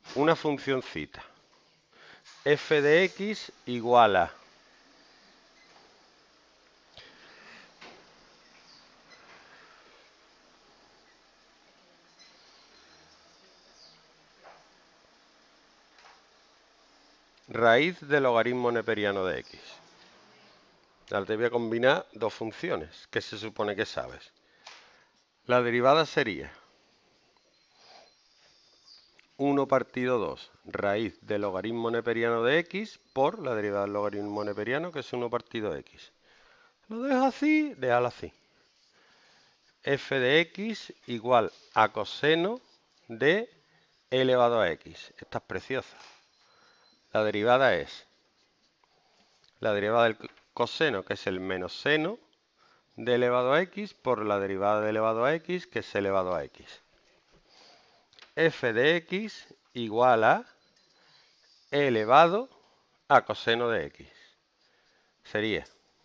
una funcioncita. F de x igual a raíz del logaritmo neperiano de x. Ahora te voy a combinar dos funciones que se supone que sabes. La derivada sería 1 partido 2 raíz del logaritmo neperiano de x por la derivada del logaritmo neperiano, que es 1 partido x. Lo dejo así, déjalo así. F de x igual a coseno de e elevado a x. Esta es preciosa. La derivada es la derivada del coseno, que es el menos seno de elevado a x, por la derivada de elevado a x, que es elevado a x. F de x igual a e elevado a coseno de x. Sería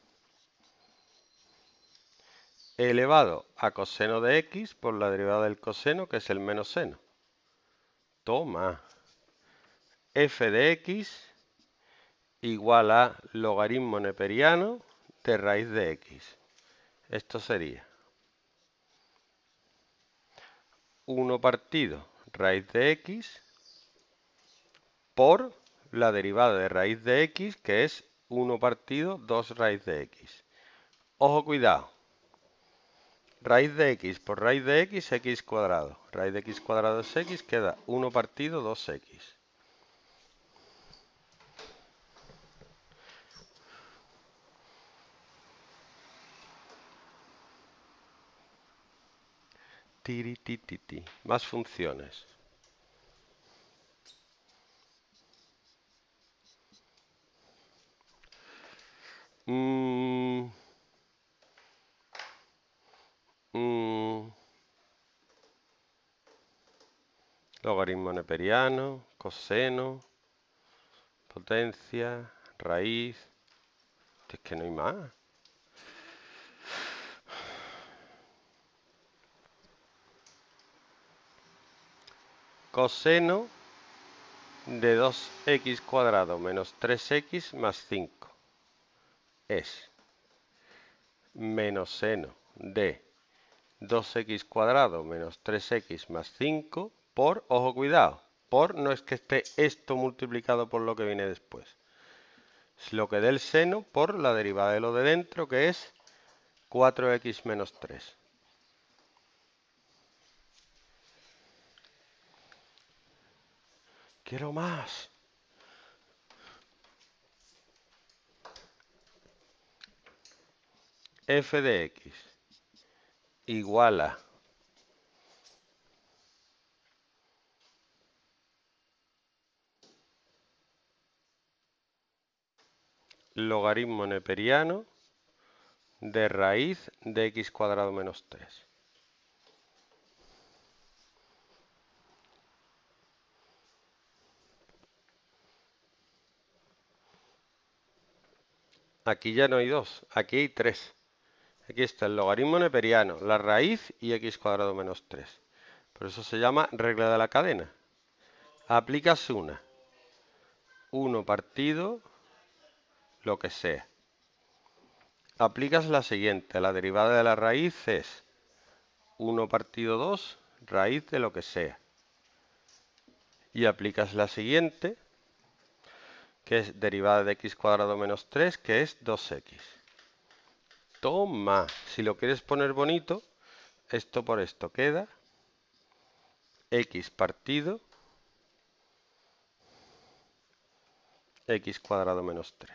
e elevado a coseno de x por la derivada del coseno, que es el menos seno. Toma. F de x igual a logaritmo neperiano de raíz de x. Esto sería 1 partido raíz de x por la derivada de raíz de x, que es 1 partido 2 raíz de x. Ojo, cuidado. Raíz de x por raíz de x, x cuadrado. Raíz de x cuadrado es x, queda 1 partido 2x. Tiritititi. Más funciones. Logaritmo neperiano, coseno, potencia, raíz. Es que no hay más. Coseno de 2x cuadrado menos 3x más 5 es menos seno de 2x cuadrado menos 3x más 5 por, ojo, cuidado, por no es que esté esto multiplicado por lo que viene después. Es lo que dé el seno por la derivada de lo de dentro, que es 4x menos 3. Quiero más. F de x igual a logaritmo neperiano de raíz de x cuadrado menos 3. Aquí ya no hay 2, aquí hay 3. Aquí está el logaritmo neperiano, la raíz y x cuadrado menos 3. Por eso se llama regla de la cadena. Aplicas una. 1 partido lo que sea. Aplicas la siguiente. La derivada de la raíz es 1 partido 2 raíz de lo que sea. Y aplicas la siguiente, que es derivada de x cuadrado menos 3, que es 2x. Toma. Si lo quieres poner bonito, esto por esto queda x partido x cuadrado menos 3.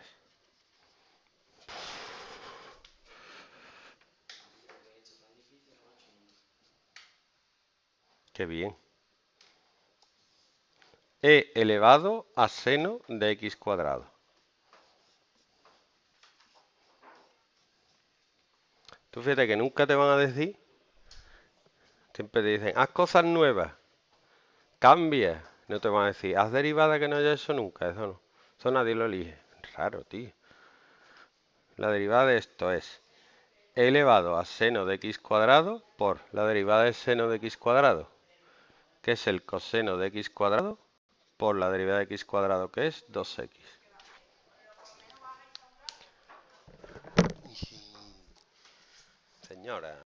Qué bien. E elevado a seno de x cuadrado. Tú fíjate que nunca te van a decir, siempre te dicen, haz cosas nuevas, cambia. No te van a decir, haz derivada que no haya hecho nunca. Eso no. Eso nadie lo elige. Raro, tío. La derivada de esto es e elevado a seno de x cuadrado por la derivada del seno de x cuadrado, que es el coseno de x cuadrado, por la derivada de x cuadrado, que es 2x. Señora.